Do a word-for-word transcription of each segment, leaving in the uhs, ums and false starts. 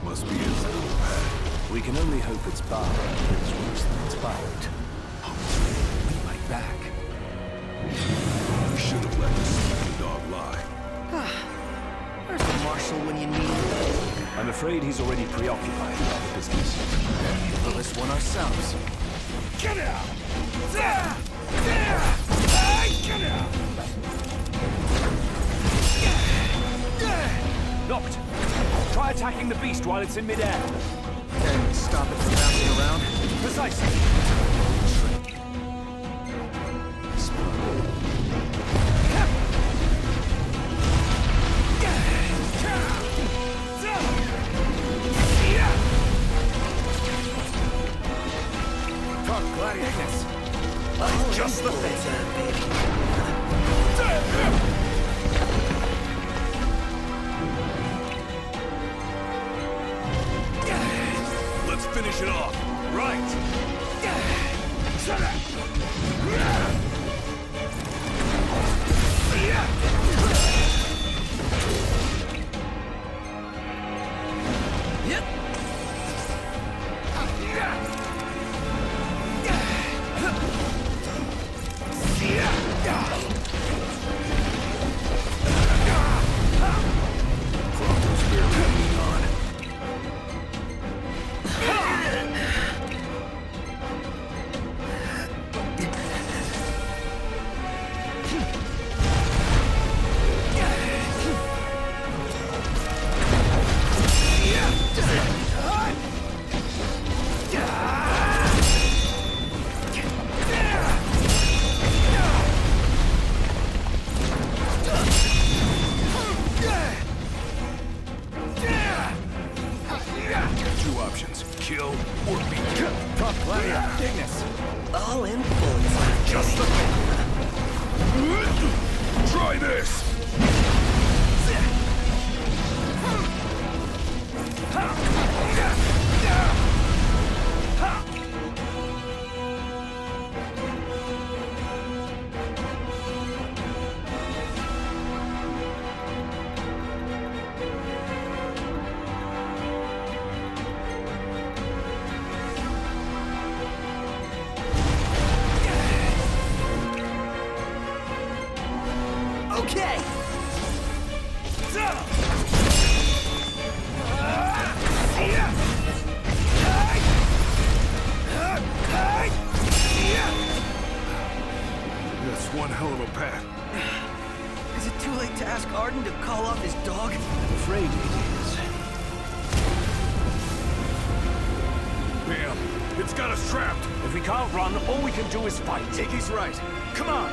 must be his little pet. We can only hope it's barred. It's worse than it's barred. We fight back. We should have let the sleeping dog lie. Where's the marshal when you need him? I'm afraid he's already preoccupied with other business. Handle this one ourselves. Get out! There! There! Hey, get out! Locked! Try attacking the beast while it's in midair. And stop it from bouncing around? Precisely. Talk gladiators. Oh, just the thing, baby. Let's finish it off. Right. Shut up. Yep. Crocco's barely hanging on. Two options, kill or be killed. Top gladiator, Ignis. All in bullets. Just the thing. Try this. Okay. That's one hell of a path. Is it too late to ask Arden to call off his dog? I'm afraid it is. Bam! It's got us trapped. If we can't run, all we can do is fight. Iggy's right. Come on.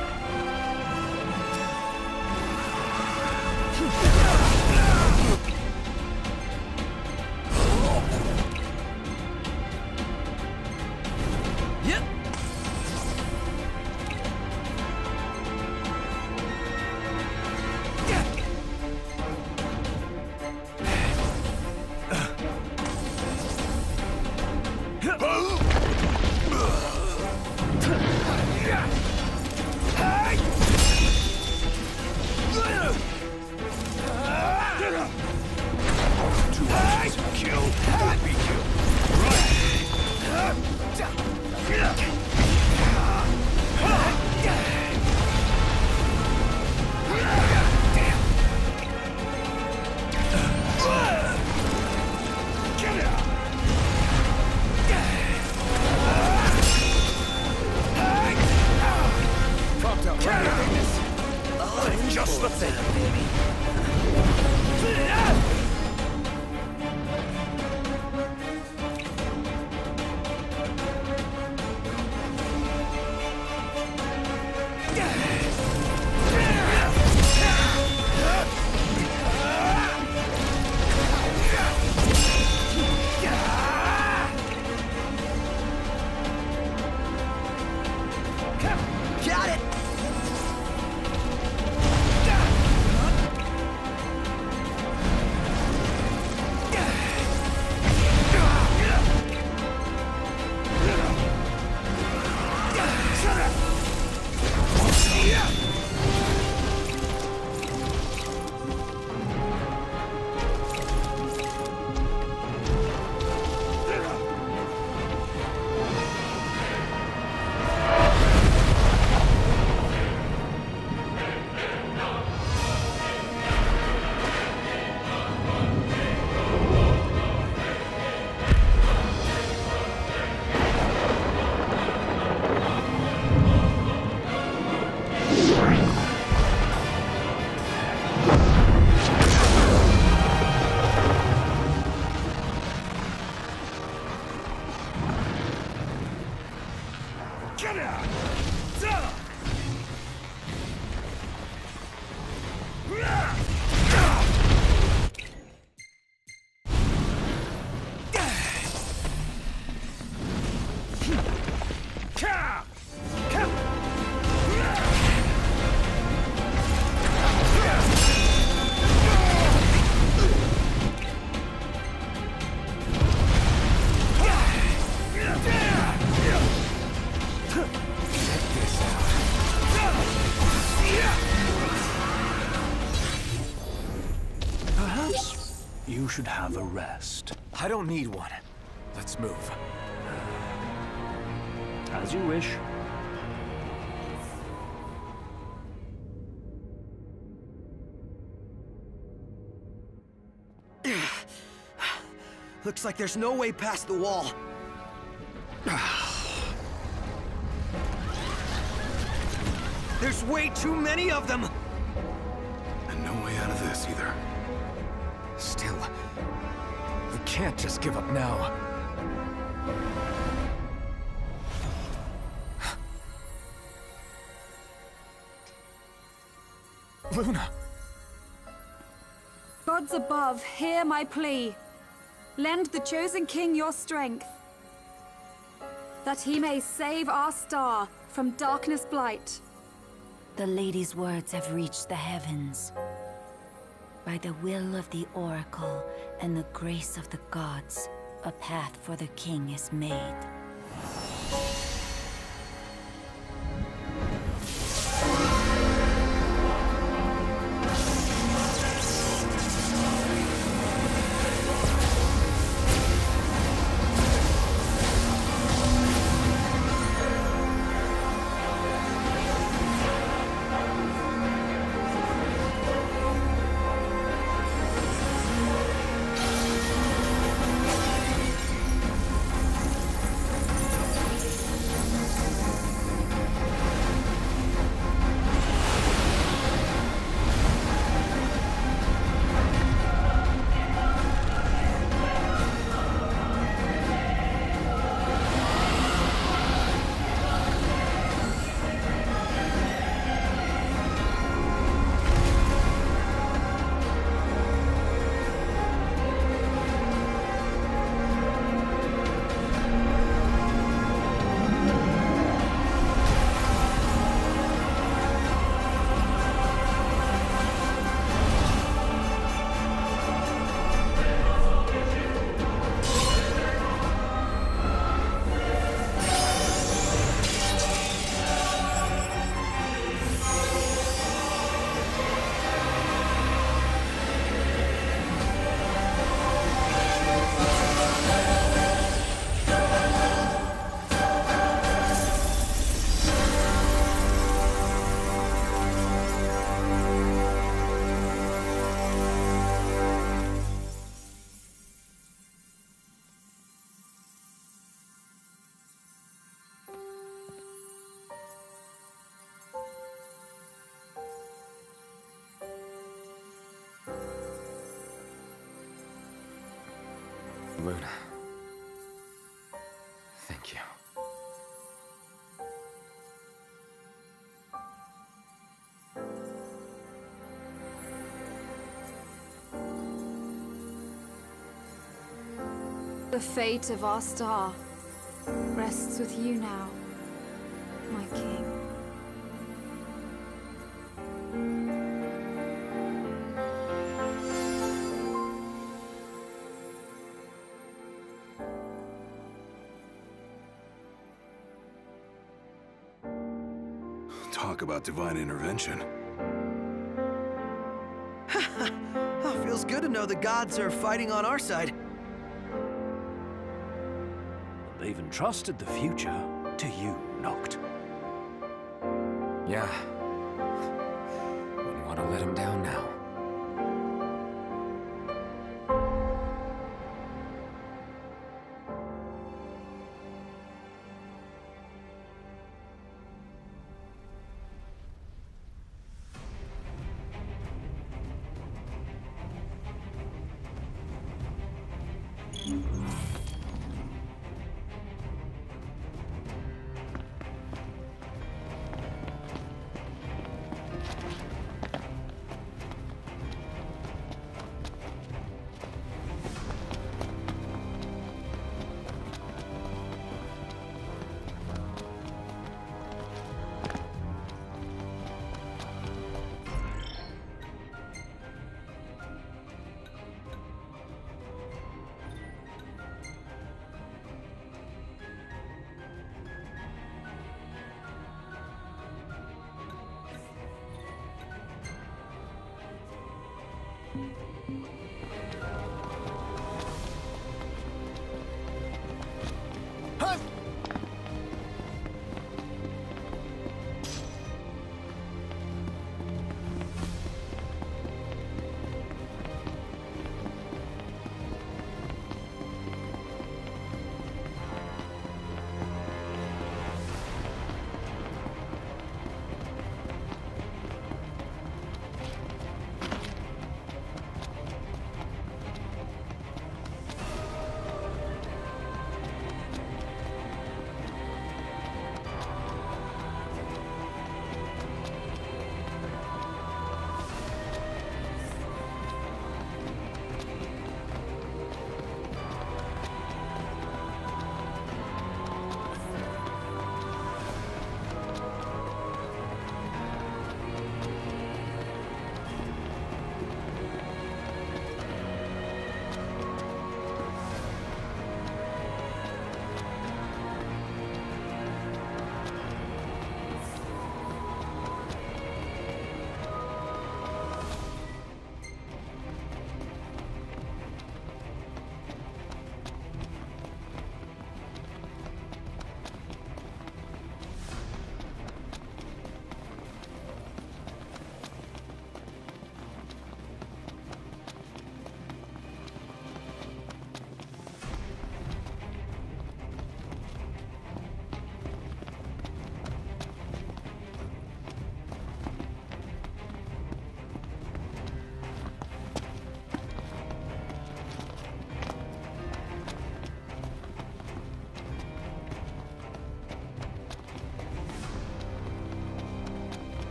Yep. Ah! you should have a rest. I don't need one. Let's move. As you wish. Looks like there's no way past the wall. There's way too many of them! And no way out of this either. Still, we can't just give up now. Luna! Gods above, hear my plea. Lend the chosen king your strength, that he may save our star from darkness blight. The lady's words have reached the heavens. By the will of the oracle and the grace of the gods, a path for the king is made. Luna. Thank you. The fate of our star rests with you now, my king. Talk about divine intervention. Oh, feels good to know the gods are fighting on our side. They've entrusted the future to you, Noct. Yeah. Wouldn't want to let him down now.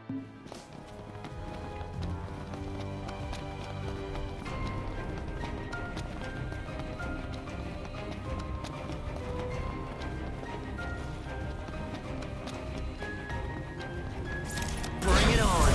Bring it on.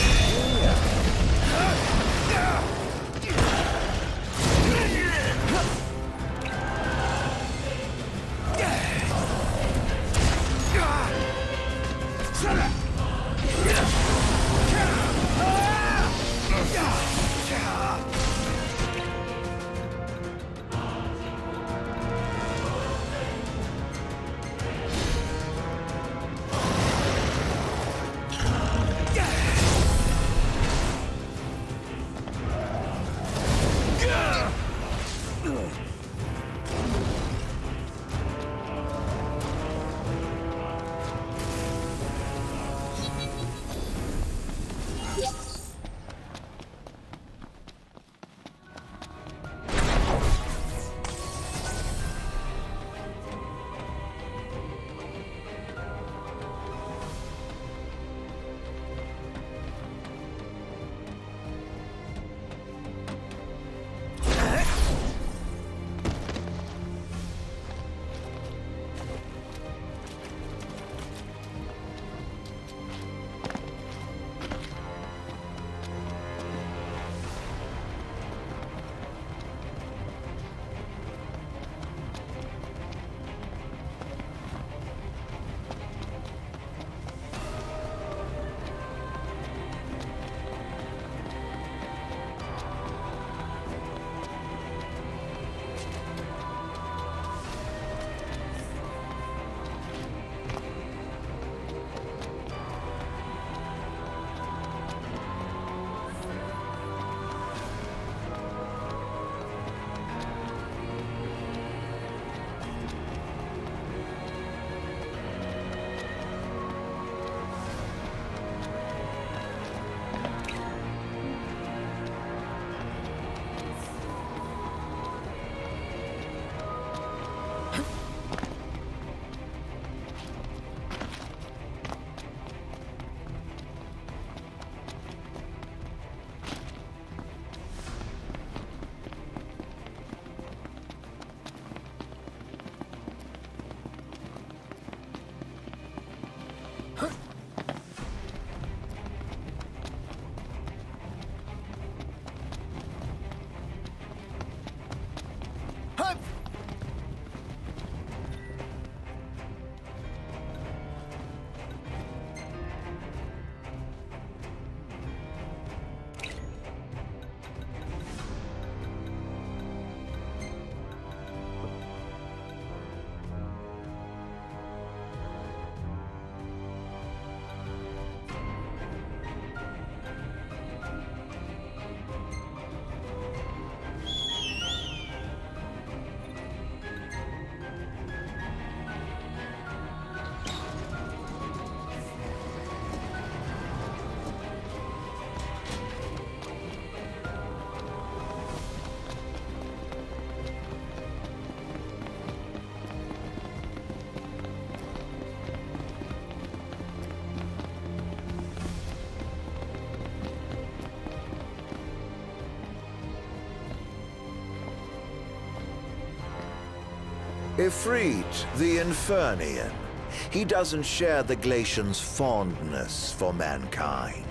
Ifrit, the Infernian. He doesn't share the Glacian's fondness for mankind.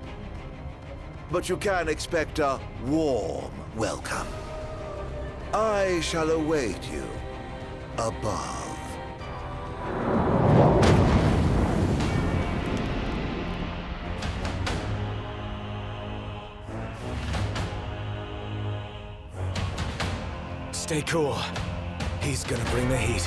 But you can expect a warm welcome. I shall await you above. Stay cool. He's gonna bring the heat.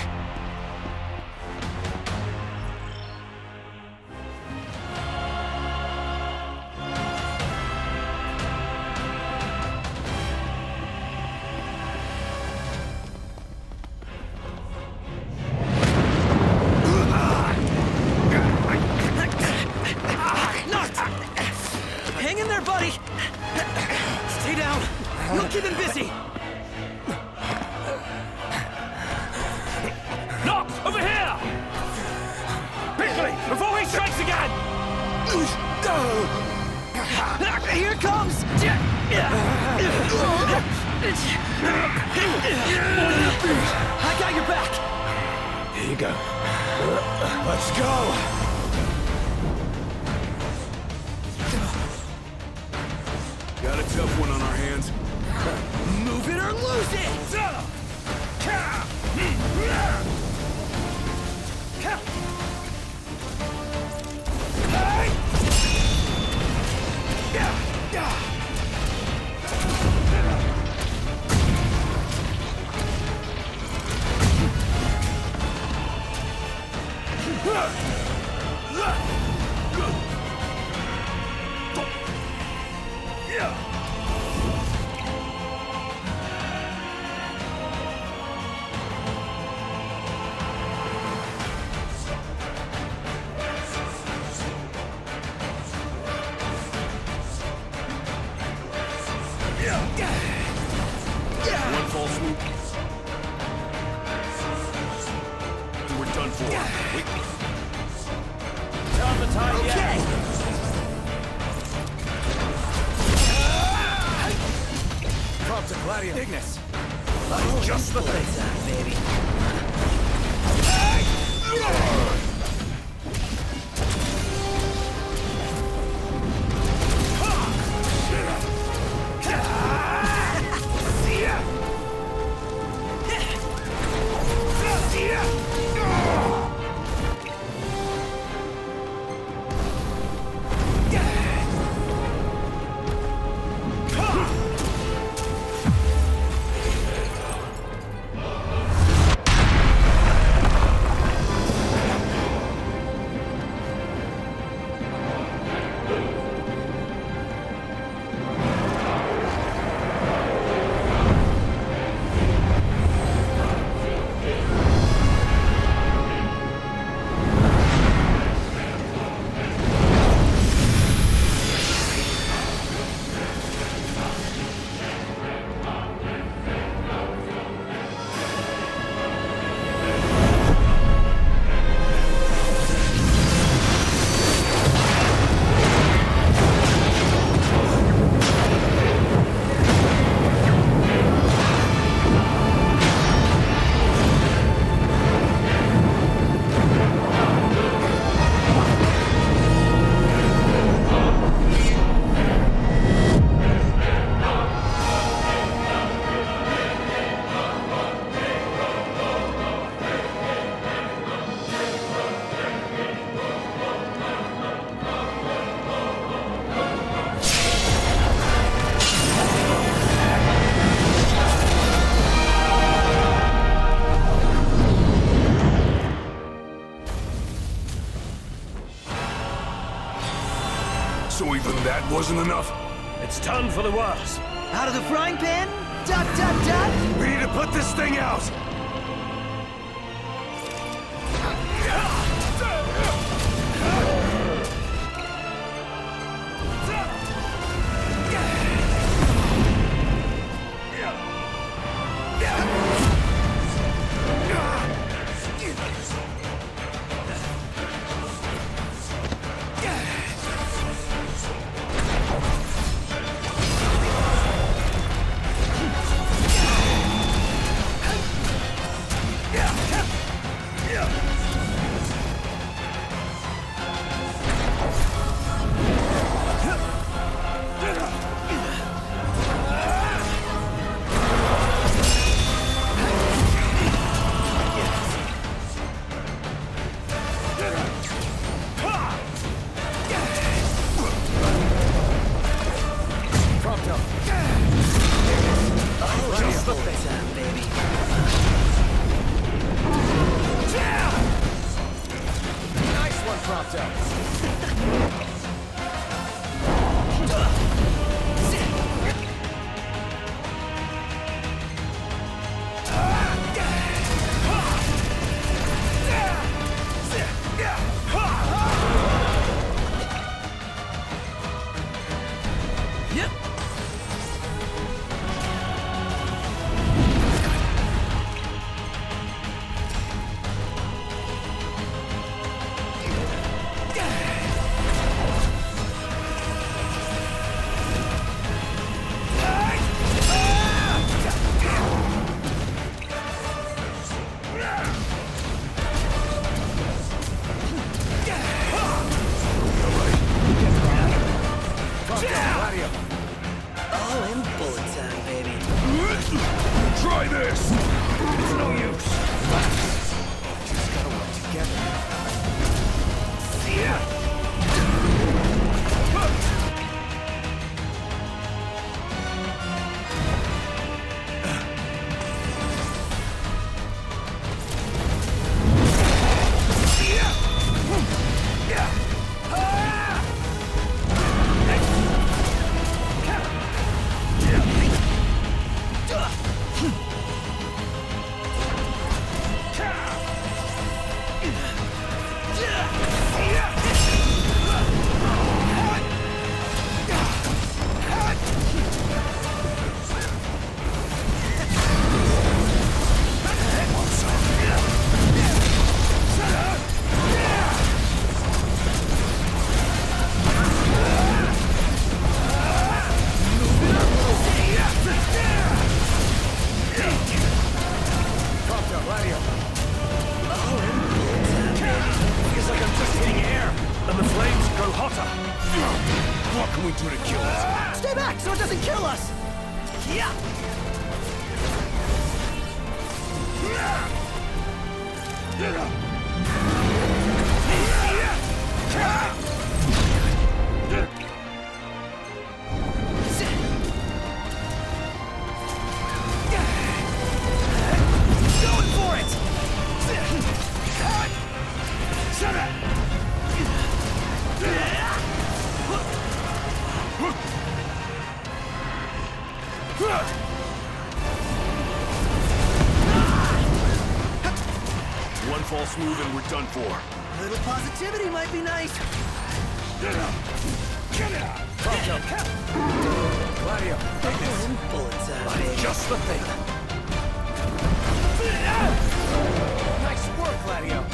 Hang in there, buddy! Stay down. We'll keep him busy. Noct, over here! Quickly, before he strikes again! Here it comes! I got your back! Here you go. Let's go! Got a tough one on our hands. Move it or lose it! One false swoop. We're done for. Wait. Now's the time, okay. Prompt to Gladio. Ignis. Oh, just the place, baby. So even that wasn't enough? It's time for the worst. Out of the frying pan? Dot, dot, dot! We need to put this thing out! Sparta! What can we do to kill it? Stay back so it doesn't kill us! Yeah! Going for it! Shut up! One false move and we're done for. A little positivity might be nice. Pronto. Gladio, take this. Bullets out of Just the thing. Nice work, Gladio.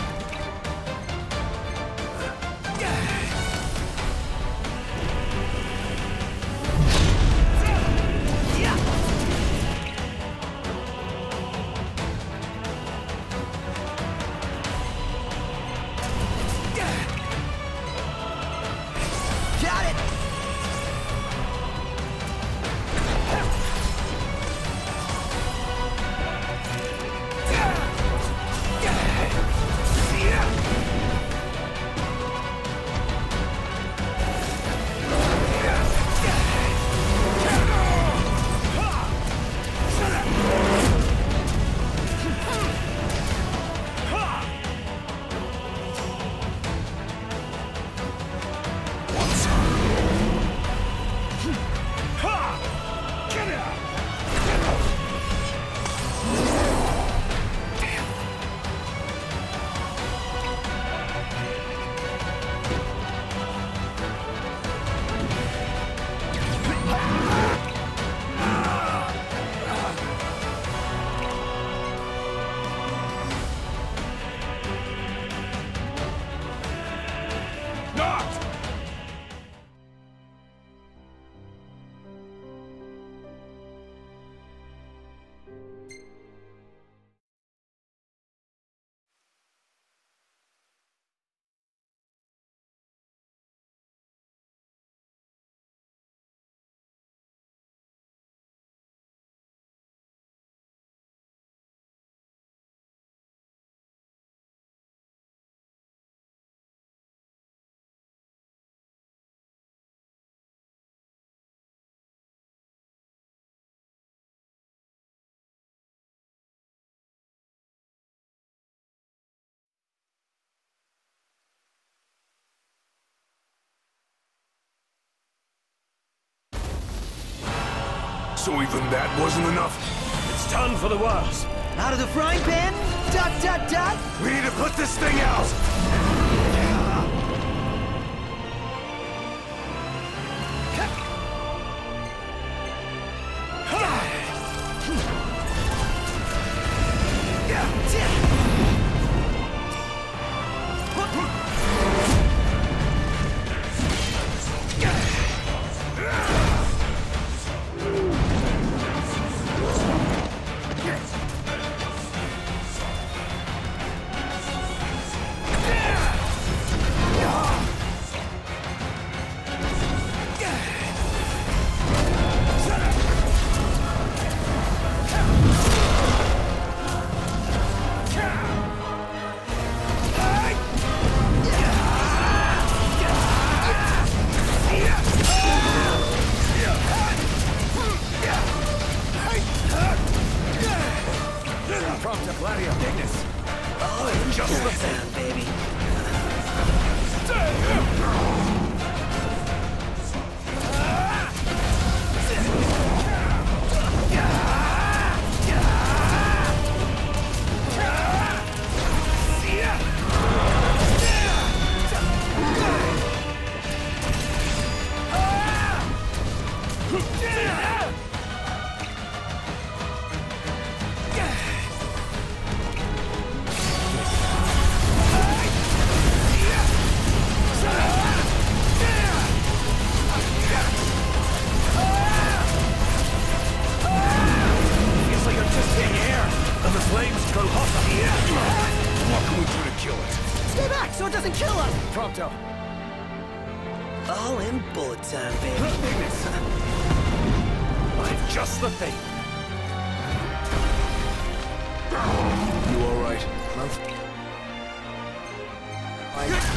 Got it! So even that wasn't enough? It's time for the worst. Out of the frying pan? Dot, dot, dot! We need to put this thing out! Yeah! All in bullet time, baby. I've just the thing. You all right? I...